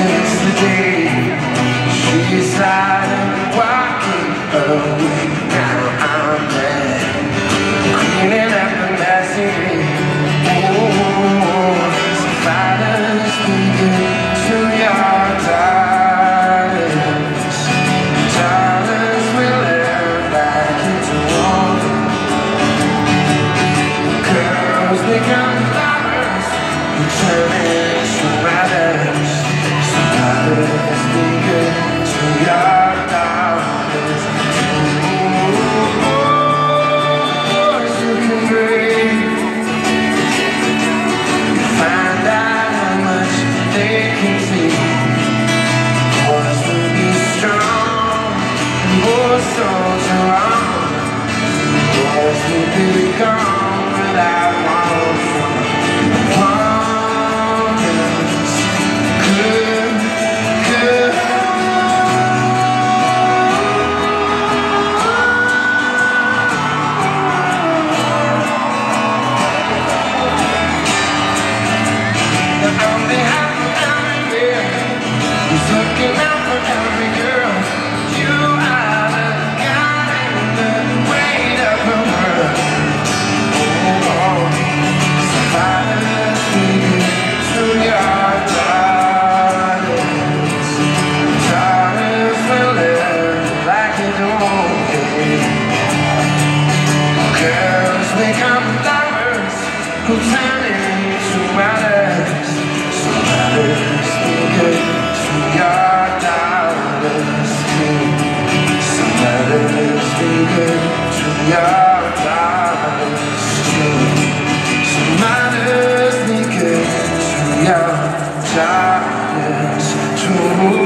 yesterday. She started walking away. Now I'm back, cleaning up the mess in me. So Father, speaking to your daughters. Daughters will live like it's wrong. Girls become lovers, returning to mothers. So fathers, be good to your daughters. Boys who can breathe, you find out how much they can see. Boys will be strong, and boys soldier on. Boys will be gone without one from mothers. Good, good. Now I'm behind every man who's looking out for every girl. You are the God in the weight of the world. Oh, so Father, speak to your daughters. Daughters will live like it's okay. Girls become lovers who turn into mothers. So mothers, be good to your daughters too. So mothers, be good to your daughters too. So mothers, be good to your daughters too.